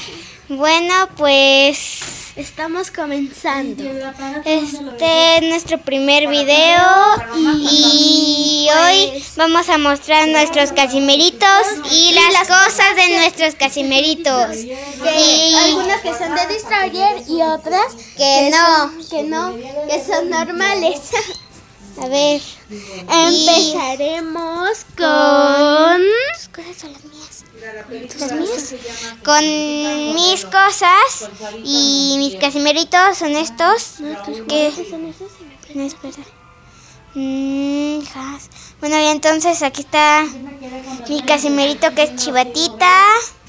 Bueno, pues estamos comenzando. este es nuestro primer video y hoy vamos a mostrar nuestros casimiritos y las cosas de nuestros casimiritos. Y algunas que son de Destroyer y otras que son normales. A ver, empezaremos con... ¿Cuáles son las mías? ¿Las mías? Con mis cosas y mis casimiritos son estos. ¿Qué? No, espera. Bueno, y entonces aquí está mi casimirito que es Chivatita.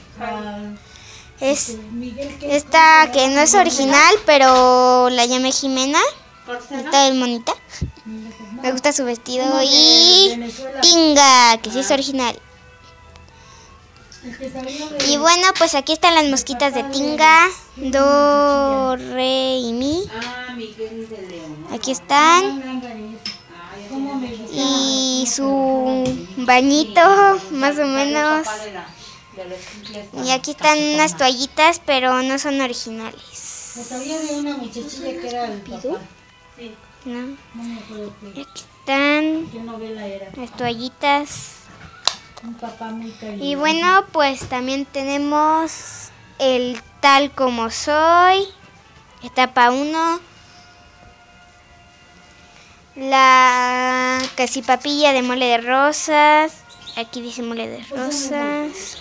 Es esta que no es original, pero la llamé Jimena. Está el monita. Me gusta su vestido. Y Tinga, que sí es original. Y bueno, pues aquí están las mosquitas de Tinga. Do, re y mi. Aquí están. Y su bañito, más o menos. Y aquí están unas toallitas, pero no son originales. Había de una muchachilla que era el papá. No. Y aquí están ¿Qué novela era? las toallitas. Un papá muy cariñoso. Y bueno, pues también tenemos el Tal Como Soy, etapa 1, la casipapilla de mole de rosas, aquí dice mole de rosas,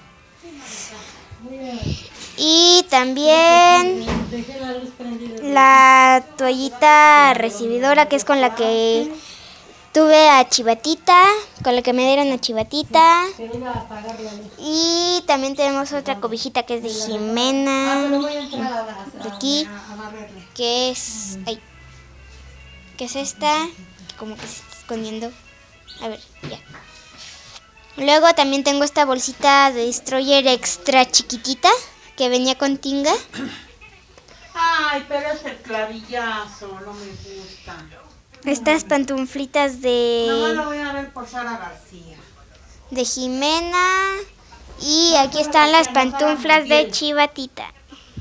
y también Dejé la luz prendida. la toallita recibidora que es con la que tuve a Chivatita, con la que me dieron a Chivatita. Pero iba a apagar la luz. Y también tenemos otra cobijita que es de Jimena. Pero voy a entrar De aquí, a barrerle. que es... Ay, ¿qué es esta? Como que se está escondiendo. A ver, ya. Luego también tengo esta bolsita de Destroyer extra chiquitita que venía con Tinga. Ay, pero es el clavillazo, no me gusta. Estas pantuflitas No de lo voy a ver por Sara García. Jimena. Y aquí están las pantuflas de Chivatita.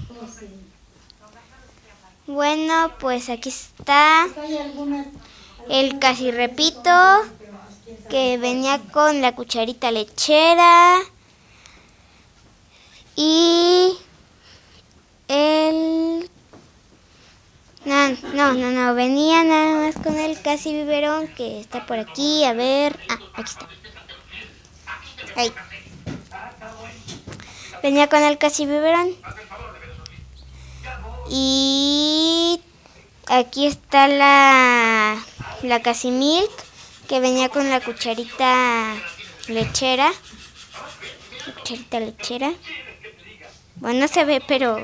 Bueno, pues aquí está Hay algunas. el casi repito que venía con la cucharita lechera y el... No, venía nada más con el casi biberón que está por aquí, a ver, aquí está. Ahí. Venía con el casi biberón. Y aquí está la casi milk que venía con la cucharita lechera. Bueno, no se ve, pero...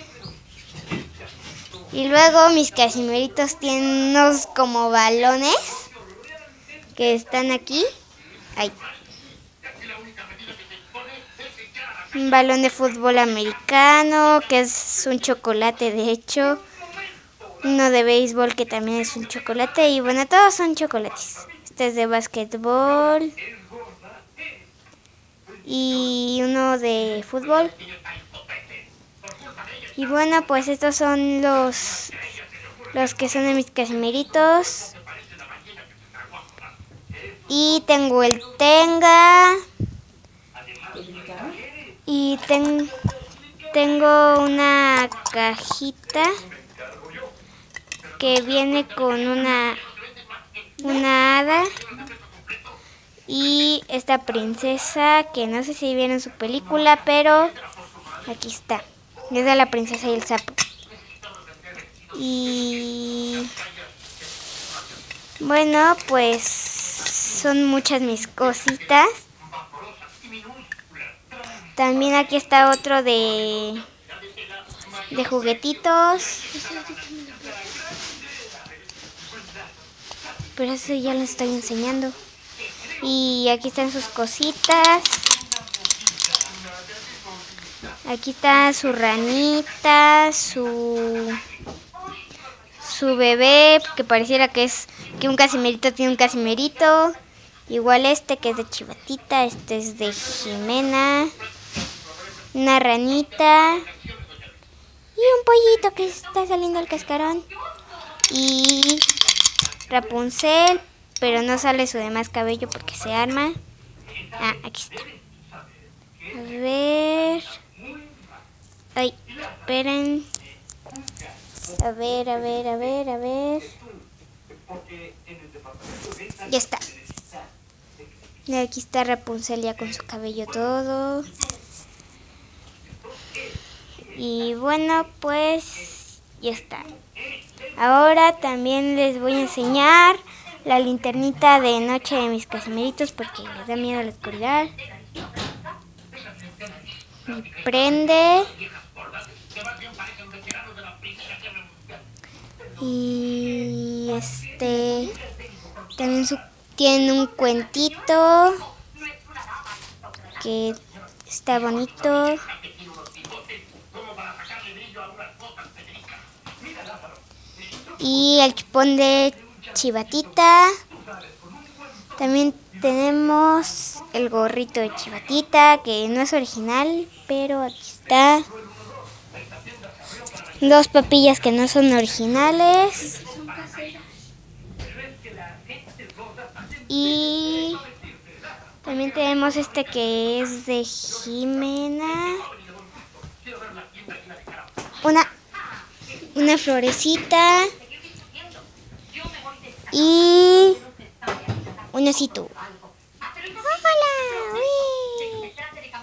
Y luego mis casimiritos tienen unos como balones que están aquí. Ahí. Un balón de fútbol americano, que es un chocolate de hecho. Uno de béisbol que también es un chocolate. Y bueno, todos son chocolates. Este es de básquetbol. Y uno de fútbol. Y bueno, pues estos son los que son de mis casimiritos. Y tengo el Tenga. Y tengo una cajita que viene con una hada. Y esta princesa que no sé si vieron su película, pero aquí está. Es de la princesa y el sapo. Y bueno, pues son muchas mis cositas. También aquí está otro de juguetitos. Pero eso ya lo estoy enseñando. Y aquí están sus cositas. Aquí está su ranita, su bebé, que pareciera que un casimerito tiene un casimerito. Igual este que es de Chivatita, este es de Jimena. una ranita y un pollito que está saliendo el cascarón. Y Rapunzel, pero no sale su demás cabello porque se arma. Ah, aquí está. A ver. Ay, esperen. A ver. Ya está. Y aquí está Rapunzel ya con su cabello todo. Y bueno, pues ya está. Ahora también les voy a enseñar la linternita de noche de mis casimiritos porque les da miedo la oscuridad. Y prende. Y también tiene un cuentito que está bonito. Y el chupón de Chivatita. También tenemos el gorrito de Chivatita, que no es original, pero aquí está. Dos papillas que no son originales. Y también tenemos este que es de Jimena. Una florecita. Y un osito. ¡Hola! ¡Uy!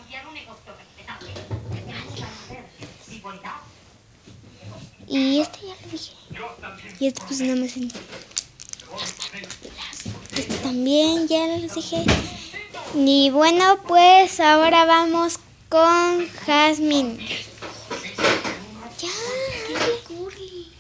Y este ya lo dije. Y este pues nada más en... Este también ya lo dije. Y bueno, pues ahora vamos con Jasmine. Ya, Curly.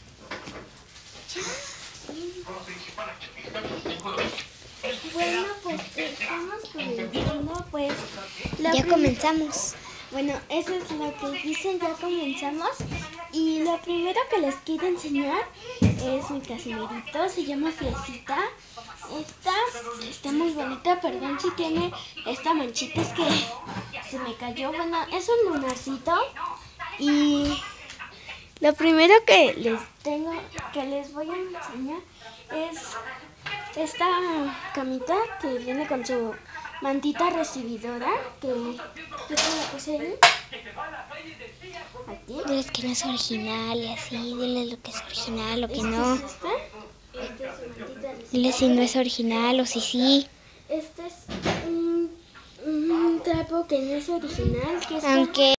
Bueno, pues estamos comenzando, pues... Ya comenzamos. Bueno, eso es lo que dicen, ya comenzamos. Y lo primero que les quiero enseñar es mi casimirito, se llama Fiesita. Está muy bonita, perdón si tiene esta manchita, es que se me cayó. Bueno, es un lunarcito. Y lo primero que les voy a enseñar es esta camita que viene con su mantita recibidora, que yo te la puse ahí. Aquí. Diles que no es original y así, diles lo que es original, lo que no. Es su mantita recibidora. Diles si no es original o si sí. Este es un trapo que no es original, que es Aunque